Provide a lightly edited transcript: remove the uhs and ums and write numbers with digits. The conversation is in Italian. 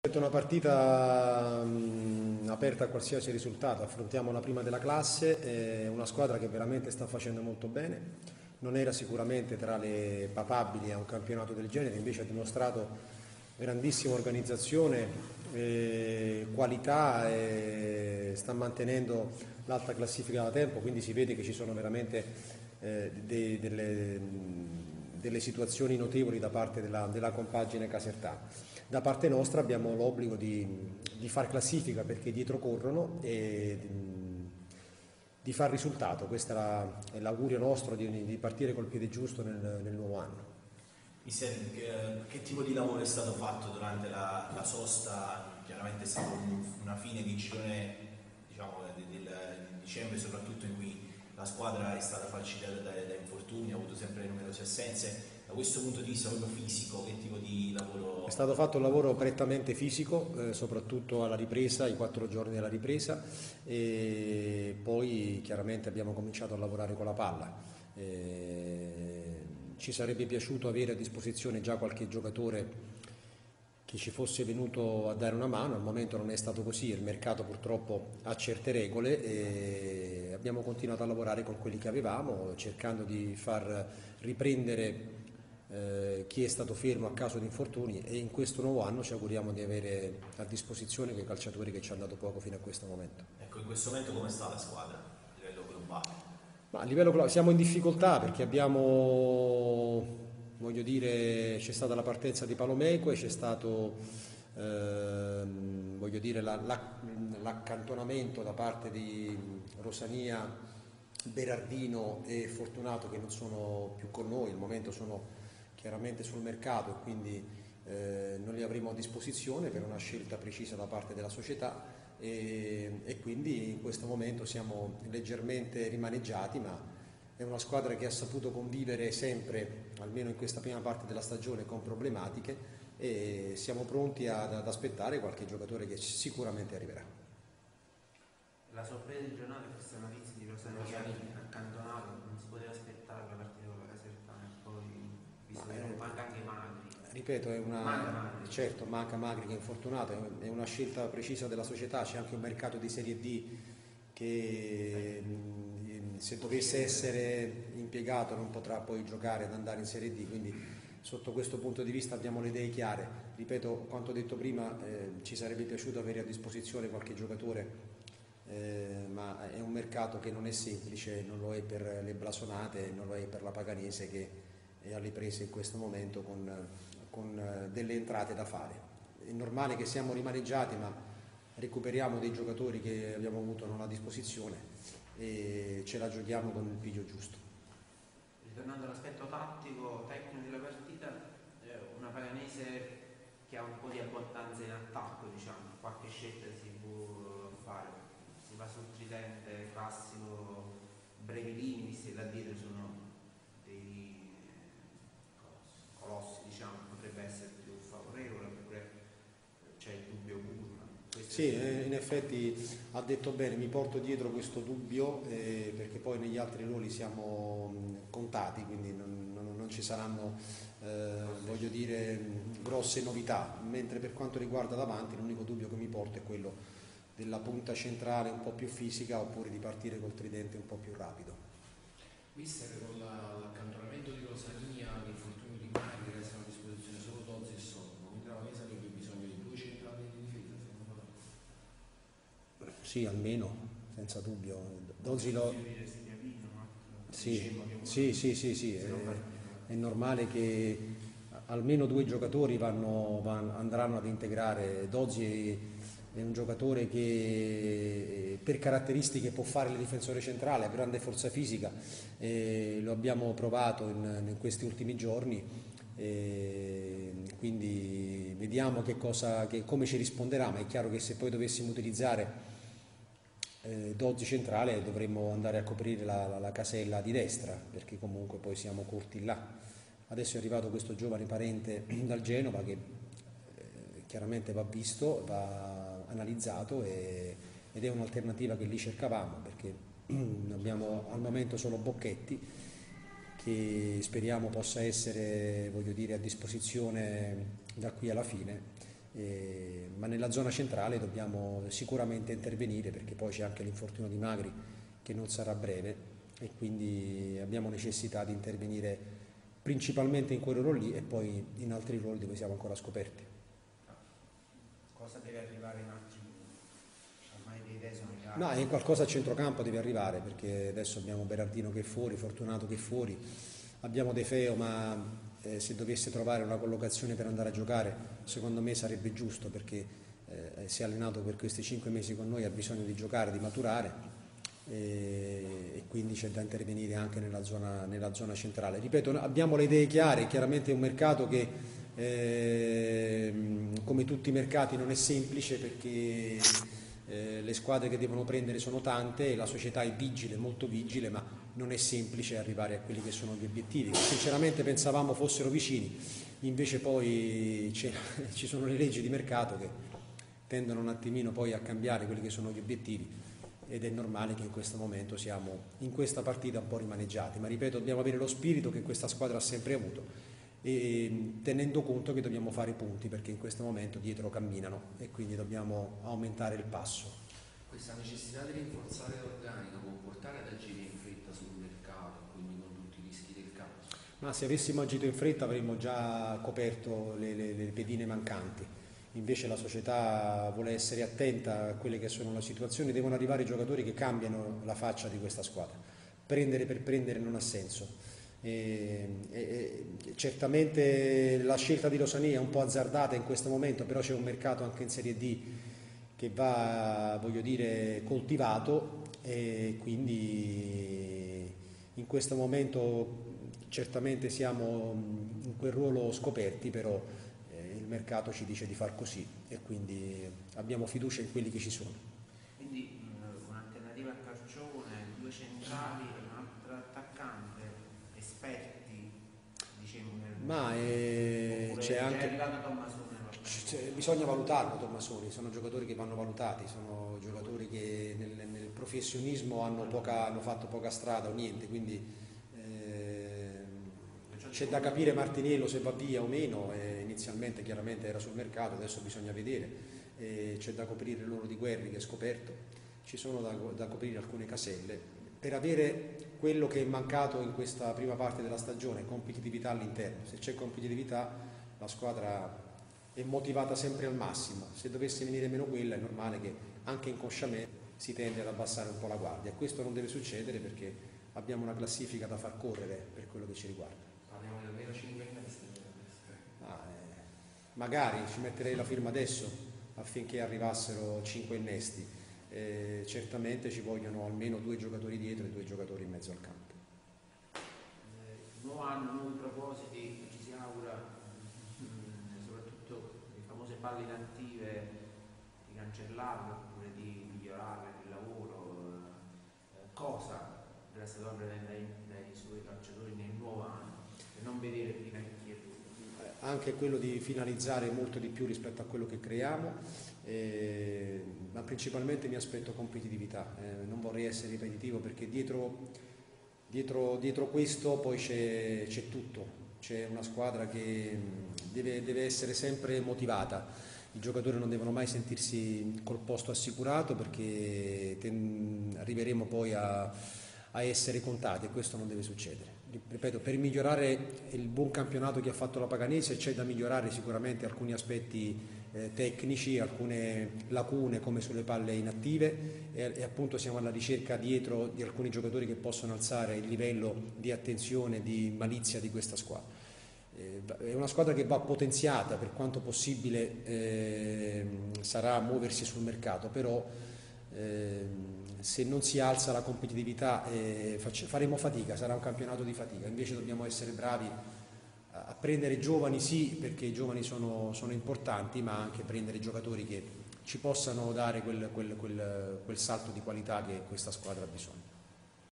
È una partita aperta a qualsiasi risultato, affrontiamo la prima della classe, è una squadra che veramente sta facendo molto bene, non era sicuramente tra le papabili a un campionato del genere, invece ha dimostrato grandissima organizzazione, qualità e sta mantenendo l'alta classifica da tempo, quindi si vede che ci sono veramente delle situazioni notevoli da parte della compagine casertana. Da parte nostra abbiamo l'obbligo di far classifica perché dietro corrono e di far risultato. Questo è l'augurio nostro di partire col piede giusto nel nuovo anno. Mister, che tipo di lavoro è stato fatto durante la sosta? Chiaramente è stata una fine di girone, diciamo, di dicembre, soprattutto in cui la squadra è stata falcidiata da infortuni, ha avuto sempre numerose assenze. Da questo punto di vista proprio fisico, che tipo di lavoro? È stato fatto un lavoro prettamente fisico, soprattutto alla ripresa, i 4 giorni della ripresa, e poi chiaramente abbiamo cominciato a lavorare con la palla. Ci sarebbe piaciuto avere a disposizione già qualche giocatore che ci fosse venuto a dare una mano, al momento non è stato così, il mercato purtroppo ha certe regole e abbiamo continuato a lavorare con quelli che avevamo, cercando di far riprendere chi è stato fermo a causa di infortuni, e in questo nuovo anno ci auguriamo di avere a disposizione quei calciatori che ci hanno dato poco fino a questo momento. Ecco, in questo momento come sta la squadra a livello globale? Ma a livello siamo in difficoltà perché abbiamo, voglio dire, c'è stata la partenza di Palomeque, c'è stato voglio dire, l'accantonamento da parte di Rosania, Berardino e Fortunato, che non sono più con noi, al momento sono chiaramente sul mercato e quindi non li avremo a disposizione per una scelta precisa da parte della società. E quindi in questo momento siamo leggermente rimaneggiati, ma è una squadra che ha saputo convivere sempre, almeno in questa prima parte della stagione, con problematiche, e siamo pronti ad aspettare qualche giocatore che sicuramente arriverà. La sorpresa del giornale è questa notizia di Rosania accantonato, non si poteva aspettare la partita con la Casertana e poi visto che manca anche Magri. Ripeto, certo, manca Magri che è infortunato, è una scelta precisa della società, c'è anche un mercato di Serie D che se dovesse essere impiegato non potrà poi giocare ad andare in Serie D, quindi sotto questo punto di vista abbiamo le idee chiare. Ripeto quanto detto prima, ci sarebbe piaciuto avere a disposizione qualche giocatore, ma è un mercato che non è semplice, non lo è per le blasonate, non lo è per la Paganese che è alle prese in questo momento con delle entrate da fare. È normale che siamo rimaneggiati, ma recuperiamo dei giocatori che abbiamo avuto non a disposizione e ce la giochiamo con il piglio giusto. Ritornando all'aspetto tattico, tecnico della partita, una Paganese che ha un po' di abbondanza in attacco, diciamo, qualche scelta si può fare, si va sul tridente classico, brevi linee, visto che là dietro sono dei colossi, diciamo, potrebbe essere più favorevole, oppure c'è il dubbio Burma. Sì, in effetti ha detto bene, mi porto dietro questo dubbio perché poi negli altri ruoli siamo contati, quindi non ci saranno voglio dire grosse novità, mentre per quanto riguarda davanti l'unico dubbio che mi porto è quello della punta centrale un po' più fisica oppure di partire col tridente un po' più rapido. Mister, con l'accantonamento di Rosania, l'infortunio di Magri, restano a disposizione solo Tozzi e Sonno, quindi la Vanessa avrebbe bisogno di 2 centrali di difesa, secondo me? Sì, almeno, senza dubbio. Dozzi sì, è normale che almeno 2 giocatori andranno ad integrare. Dozzi è un giocatore che per caratteristiche può fare il difensore centrale, ha grande forza fisica, lo abbiamo provato in questi ultimi giorni, quindi vediamo come ci risponderà, ma è chiaro che se poi dovessimo utilizzare Dozzi centrale dovremmo andare a coprire la casella di destra, perché comunque poi siamo corti là. Adesso è arrivato questo giovane parente dal Genova che chiaramente va visto, va analizzato ed è un'alternativa che lì cercavamo, perché abbiamo al momento solo Bocchetti che speriamo possa essere, voglio dire, a disposizione da qui alla fine ma nella zona centrale dobbiamo sicuramente intervenire, perché poi c'è anche l'infortunio di Magri che non sarà breve, e quindi abbiamo necessità di intervenire principalmente in quel ruolo lì e poi in altri ruoli dove siamo ancora scoperti. Cosa deve arrivare in altri? Ormai le idee sono chiare. No, in qualcosa a centrocampo deve arrivare, perché adesso abbiamo Berardino che è fuori, Fortunato che è fuori, abbiamo De Feo, ma se dovesse trovare una collocazione per andare a giocare, secondo me sarebbe giusto, perché si è allenato per questi 5 mesi con noi, ha bisogno di giocare, di maturare, e quindi c'è da intervenire anche nella zona centrale. Ripeto, abbiamo le idee chiare, chiaramente è un mercato che come tutti i mercati non è semplice, perché le squadre che devono prendere sono tante e la società è vigile, molto vigile, ma non è semplice arrivare a quelli che sono gli obiettivi, che sinceramente pensavamo fossero vicini, invece poi ci sono le leggi di mercato che tendono un attimino poi a cambiare quelli che sono gli obiettivi, ed è normale che in questo momento siamo in questa partita un po' rimaneggiati, ma ripeto, dobbiamo avere lo spirito che questa squadra ha sempre avuto, e tenendo conto che dobbiamo fare punti, perché in questo momento dietro camminano e quindi dobbiamo aumentare il passo. Questa necessità di rinforzare l'organico può portare ad agire in fretta sul mercato, quindi con tutti i rischi del caso? Ma se avessimo agito in fretta avremmo già coperto le pedine mancanti. Invece la società vuole essere attenta a quelle che sono le situazioni, devono arrivare i giocatori che cambiano la faccia di questa squadra. Prendere per prendere non ha senso. Certamente la scelta di Losania è un po' azzardata in questo momento, però c'è un mercato anche in Serie D che va, voglio dire, coltivato, e quindi in questo momento certamente siamo in quel ruolo scoperti, però il mercato ci dice di far così e quindi abbiamo fiducia in quelli che ci sono. Quindi un'alternativa a Carcione, 2 centrali e un altro attaccante, esperti, diciamo, ma c'è anche... è arrivato Tommasone. Bisogna valutarlo Tommasoni, sono giocatori che vanno valutati, sono giocatori che nel professionismo hanno fatto poca strada o niente, quindi c'è da capire Martiniello se va via o meno, inizialmente chiaramente era sul mercato, adesso bisogna vedere, c'è da coprire l'oro di Guerri che è scoperto, ci sono da coprire alcune caselle per avere quello che è mancato in questa prima parte della stagione, competitività all'interno. Se c'è competitività la squadra è motivata sempre al massimo, se dovesse venire meno quella è normale che anche inconsciamente si tende ad abbassare un po' la guardia, e questo non deve succedere perché abbiamo una classifica da far correre per quello che ci riguarda. Parliamo di almeno 5 innesti. Magari ci metterei la firma adesso affinché arrivassero 5 innesti, certamente ci vogliono almeno 2 giocatori dietro e 2 giocatori in mezzo al campo. Nuovo anno, nuovi propositi, ci si augura soprattutto le famose palle inattive di cancellarle oppure di migliorare il lavoro, cosa deve essere proprio dai suoi calciatori nel nuovo anno e non vedere prima inquietude. Anche quello di finalizzare molto di più rispetto a quello che creiamo, ma principalmente mi aspetto competitività, non vorrei essere ripetitivo perché dietro questo poi c'è tutto, c'è una squadra che deve essere sempre motivata, i giocatori non devono mai sentirsi col posto assicurato perché arriveremo poi a essere contati e questo non deve succedere. Ripeto, per migliorare il buon campionato che ha fatto la Paganese c'è da migliorare sicuramente alcuni aspetti tecnici, alcune lacune come sulle palle inattive e appunto siamo alla ricerca dietro di alcuni giocatori che possono alzare il livello di attenzione, di malizia di questa squadra. È una squadra che va potenziata, per quanto possibile sarà muoversi sul mercato, però se non si alza la competitività faremo fatica, sarà un campionato di fatica, invece dobbiamo essere bravi a prendere giovani, sì, perché i giovani sono importanti, ma anche prendere giocatori che ci possano dare quel salto di qualità che questa squadra ha bisogno.